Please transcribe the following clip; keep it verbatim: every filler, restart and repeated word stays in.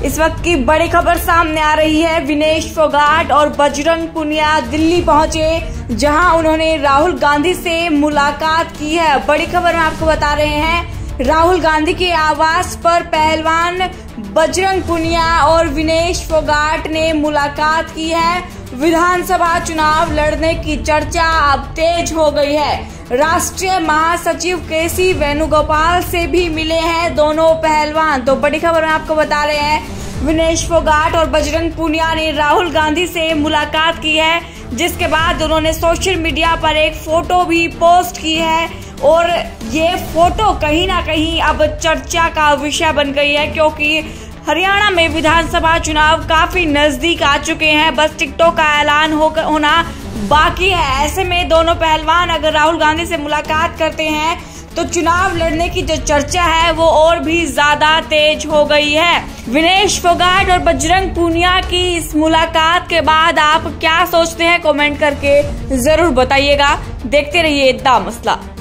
इस वक्त की बड़ी खबर सामने आ रही है। विनेश फोगाट और बजरंग पुनिया दिल्ली पहुंचे, जहां उन्होंने राहुल गांधी से मुलाकात की है। बड़ी खबर में आपको बता रहे हैं, राहुल गांधी के आवास पर पहलवान बजरंग पुनिया और विनेश फोगाट ने मुलाकात की है। विधानसभा चुनाव लड़ने की चर्चा अब तेज हो गई है। राष्ट्रीय महासचिव के सी वेणुगोपाल से भी मिले हैं दोनों पहलवान। तो बड़ी खबर में आपको बता रहे हैं, विनेश फोगाट और बजरंग पुनिया ने राहुल गांधी से मुलाकात की है, जिसके बाद उन्होंने सोशल मीडिया पर एक फोटो भी पोस्ट की है और ये फोटो कहीं ना कहीं अब चर्चा का विषय बन गई है, क्योंकि हरियाणा में विधानसभा चुनाव काफी नजदीक आ चुके हैं। बस टिकटों का ऐलान हो होना बाकी है। ऐसे में दोनों पहलवान अगर राहुल गांधी से मुलाकात करते हैं तो चुनाव लड़ने की जो चर्चा है वो और भी ज्यादा तेज हो गई है। विनेश फोगाट और बजरंग पुनिया की इस मुलाकात के बाद आप क्या सोचते हैं, कमेंट करके जरूर बताइएगा। देखते रहिए द मसला।